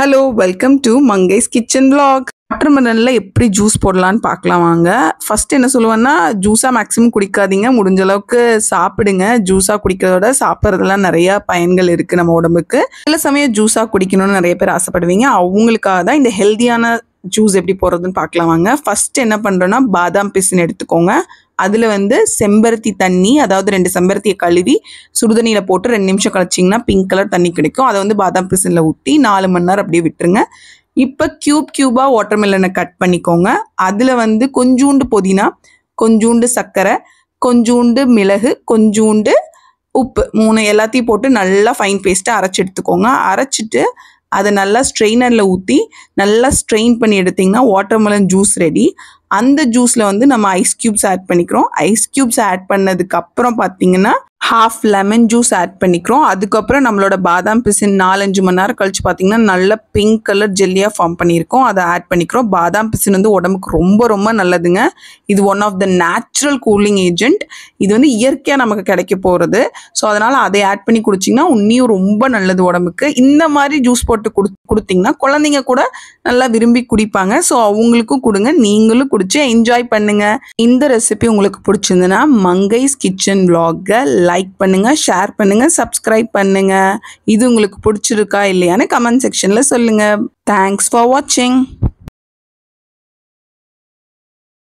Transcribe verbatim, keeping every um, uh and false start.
Hello welcome to Mangai's kitchen vlog. வாட்டர்மெலனில் எப்படி juice போடலான்னு பார்க்கலாம் வாங்க. ஃபர்ஸ்ட் என்ன சொல்லுவேன்னா, ஜூஸாக மேக்ஸிமம் குடிக்காதீங்க, முடிஞ்ச அளவுக்கு சாப்பிடுங்க. ஜூஸாக குடிக்கிறதோட சாப்பிட்றதுலாம் நிறையா பயன்கள் இருக்குது நம்ம உடம்புக்கு. சில சமயம் ஜூஸாக குடிக்கணும்னு நிறைய பேர் ஆசைப்படுவீங்க. அவங்களுக்காக தான் இந்த ஹெல்த்தியான ஜூஸ் எப்படி போடுறதுன்னு பார்க்கலாம் வாங்க. ஃபர்ஸ்ட் என்ன பண்ணுறோன்னா, பாதாம் பிசின் எடுத்துக்கோங்க. அதில் வந்து செம்பருத்தி தண்ணி, அதாவது ரெண்டு செம்பருத்தியை கழுவி சுடுதண்ணியில் போட்டு ரெண்டு நிமிஷம் கழிச்சிங்கன்னா பிங்க் கலர் தண்ணி கிடைக்கும். அதை வந்து பாதாம் பிசினில் ஊற்றி நாலு மணி நேரம் அப்படியே விட்டுருங்க. இப்போ க்யூப் க்யூபாக வாட்டர்மெலனை கட் பண்ணிக்கோங்க. அதில் வந்து கொஞ்சூண்டு புதினா, கொஞ்சூண்டு சர்க்கரை, கொஞ்சூண்டு மிளகு, கொஞ்சூண்டு உப்பு, மூணு எல்லாத்தையும் போட்டு நல்லா ஃபைன் பேஸ்ட்டாக அரைச்சி எடுத்துக்கோங்க. அரைச்சிட்டு அதை நல்லா ஸ்ட்ரெயினரில் ஊற்றி நல்லா ஸ்ட்ரெயின் பண்ணி எடுத்திங்கன்னா வாட்டர்மெலன் ஜூஸ் ரெடி. அந்த ஜூஸில் வந்து நம்ம ஐஸ் க்யூப்ஸ் ஆட் பண்ணிக்கிறோம். ஐஸ் க்யூப்ஸ் ஆட் பண்ணதுக்கு அப்புறம் பார்த்தீங்கன்னா ஹாஃப் லெமன் ஜூஸ் ஆட் பண்ணிக்கிறோம். அதுக்கப்புறம் நம்மளோட பாதாம் பிசின் நாலஞ்சு மணி நேரம் கழிச்சு பார்த்தீங்கன்னா நல்ல பிங்க் கலர் ஜெல்லியாக ஃபார்ம் பண்ணியிருக்கோம். அதை ஆட் பண்ணிக்கிறோம். பாதாம் பிசின் வந்து உடம்புக்கு ரொம்ப ரொம்ப நல்லதுங்க. இது one of the natural cooling agent. இது வந்து இயற்கையாக நமக்கு கிடைக்க போகிறது. ஸோ அதனால் அதை ஆட் பண்ணி குடிச்சிங்கன்னா இன்னும் ரொம்ப நல்லது உடம்புக்கு. இந்த மாதிரி ஜூஸ் போட்டு கொடு கொடுத்தீங்கன்னா குழந்தைங்க கூட நல்லா விரும்பி குடிப்பாங்க. ஸோ அவங்களுக்கும் கொடுங்க, நீங்களும் குடிச்சு என்ஜாய் பண்ணுங்க. இந்த ரெசிபி உங்களுக்கு பிடிச்சிருந்துன்னா மங்கைஸ் கிச்சன் vlog-ஐ லைக் பண்ணுங்க, ஷேர் பண்ணுங்க, சப்ஸ்கிரைப் பண்ணுங்க. இது உங்களுக்கு பிடிச்சிருக்கா இல்லையான்னு கமெண்ட் செக்ஷன்ல சொல்லுங்க. தேங்க்ஸ் ஃபார் வாட்சிங்.